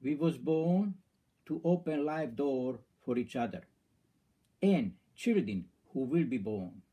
We was born to open life door for each other and children who will be born.